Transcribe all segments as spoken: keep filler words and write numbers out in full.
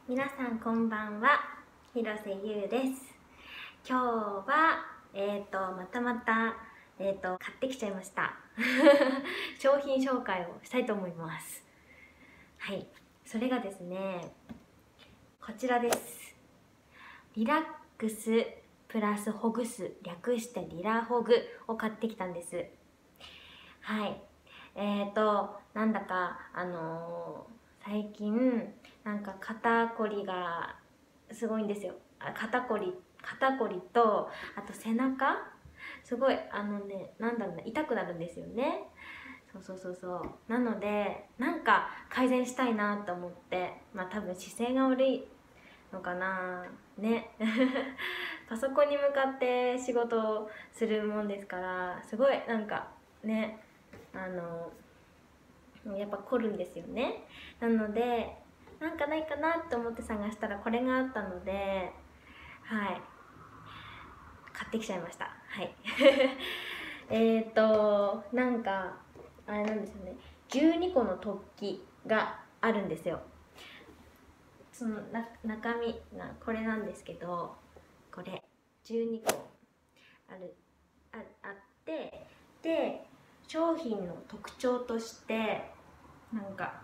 皆さんこんばんは、広瀬優です。今日はえっ、ー、とまたまたえっ、ー、と買ってきちゃいました商品紹介をしたいと思います。はい、それがですね、こちらです。リラックスプラスほぐす、略してリラほぐを買ってきたんです。はい、えっ、ー、となんだかあのー最近なんか肩こりがすごいんですよ。あ、肩こり肩こりと、あと背中すごいあのね、なんだろうね、痛くなるんですよね。そうそうそうそうなので、なんか改善したいなと思って、まあ多分姿勢が悪いのかなねパソコンに向かって仕事をするもんですから、すごいなんかね、あのやっぱ凝るんですよね。なのでなんかないかなと思って探したらこれがあったので、はい買ってきちゃいました。はいえっとなんかあれなんですよね、じゅうにこの突起があるんですよ。そのな中身がこれなんですけど、これじゅうにこある あ, あってで、商品の特徴としてなんか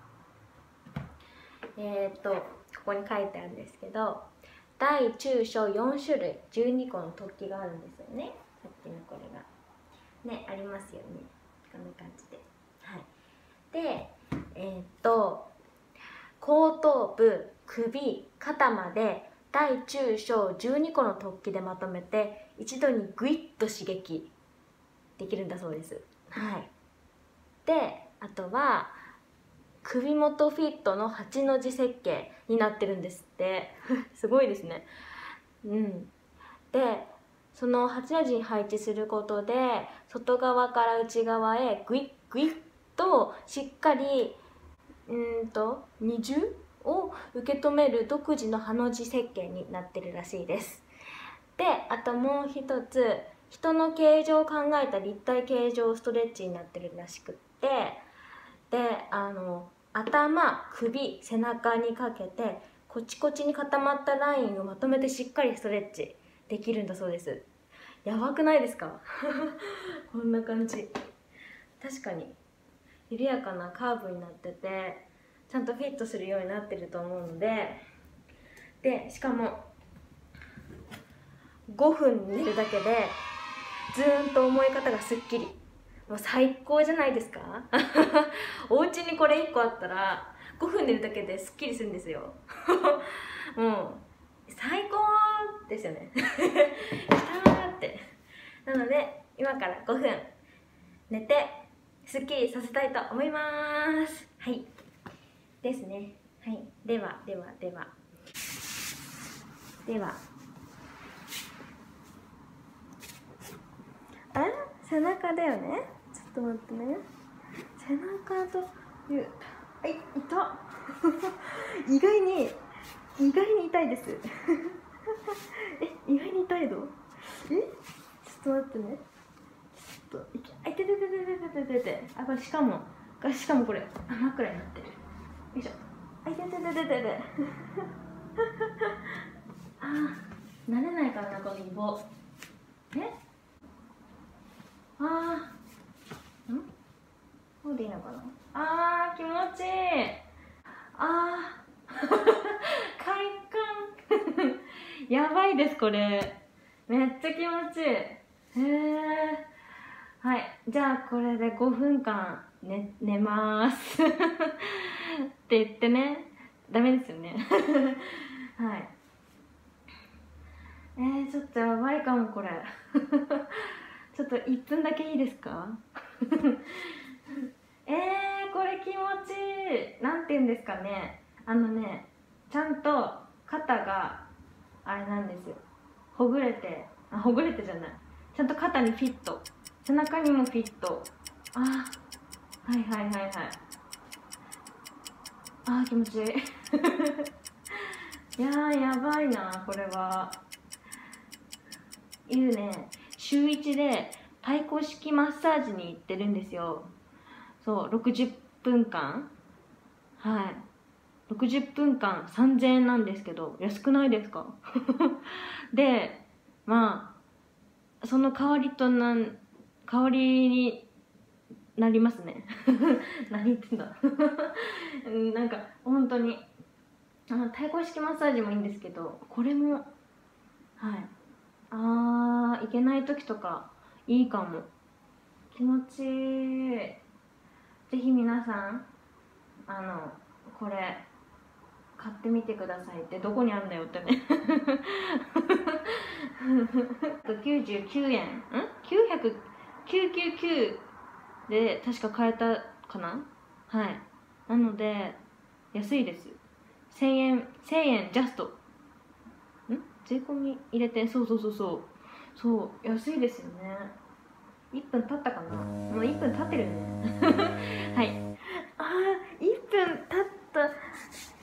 えっ、ー、とここに書いてあるんですけど、大中小よん種類じゅうにこの突起があるんですよね。さっきのこれがねありますよね、こんな感じで。はいでえっ、ー、と後頭部、首、肩まで大中小じゅうにこの突起でまとめて一度にグイッと刺激できるんだそうです。はい、であとは首元フィットのはちの字設計になってるんですってすごいですね。うんでそのはちの字に配置することで、外側から内側へグイッグイッとしっかりうんと二重を受け止める独自のハの字設計になってるらしいです。であともう一つ、人の形状を考えた立体形状ストレッチになってるらしくって、であの頭、首、背中にかけてコチコチに固まったラインをまとめてしっかりストレッチできるんだそうです。やばくないですかこんな感じ。確かに緩やかなカーブになってて、ちゃんとフィットするようになってると思うので、でしかもごふん寝るだけでずーんと思い方がすっきり。もう最高じゃないですかお家にこれいっこあったらごふん寝るだけですっきりするんですよもう最高ですよねきたーって。なので今からごふん寝てすっきりさせたいと思います。はいですね。はい、ではではではではあ、背中だよね。ちょっと待ってね。背中という、はい、痛意外に意外に痛いですえ、意外に痛いの？え、ちょっと待ってね。ちょっといけ、あ、いてててててててて、あ、これしかもしかもこれ枕になってる。よいしょ。あ、いててててててあー、慣れないからな、このイボ。え、あー、ん、こうでいいのかな。あー、気持ちいい。あー快感やばいですこれ、めっちゃ気持ちいい。へえ。はい、じゃあこれでごふんかん寝寝ますって言ってね、ダメですよねはいえー、ちょっとやばいかもこれちょっといっぷんだけいいですかえー、これ気持ちいい。なんて言うんですかね、あのね、ちゃんと肩があれなんですよ、ほぐれて、あ、ほぐれてじゃない、ちゃんと肩にフィット、背中にもフィット。あ、はいはいはいはい。あー、気持ちいいいやー、やばいなこれは。いうね、週いちで太鼓式マッサージに行ってるんですよ。そう、ろくじゅっぷんかん。はいろくじゅっぷんかんさんぜんえんなんですけど、安くないですか？でまあその代わりとなん代わりになりますね。何言ってんだ。なんか本当にあの太鼓式マッサージもいいんですけど、これもはい、あー、いけない時とかいいかも。気持ちいい。ぜひ皆さんあのこれ買ってみてくださいって。どこにあるんだよってね。きゅうじゅうきゅうえん、んきゅうひゃくきゅうじゅうきゅうで確か買えたかな。はい、なので安いです。せんえんせんえんジャストん税込み入れて、そうそうそうそうそう安いですよね。いっぷん経ったかな。もういっぷん経ってるね。はい、あーいっぷん経った。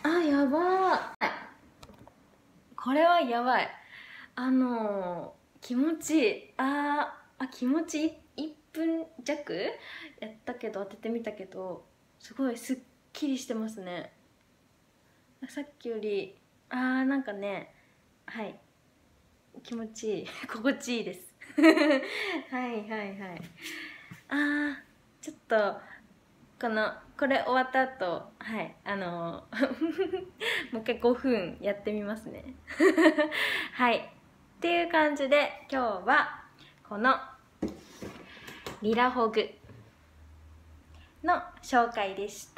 あ、やばー、これはやばい。あのー、気持ちいい。あーあ気持ちいい。いっぷん弱やったけど、当ててみたけどすごいすっきりしてますね。さっきよりあーなんかね、はい気持ちいい。心地いいです。はいはいはい。あーちょっとこのこれ終わった後、はいあのもう一回ごふんやってみますね。はいっていう感じで、今日はこのリラホグの紹介でした。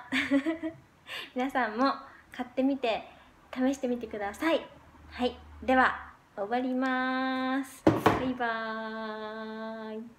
皆さんも買ってみて試してみてください。はい、では終わります。バイバーイ。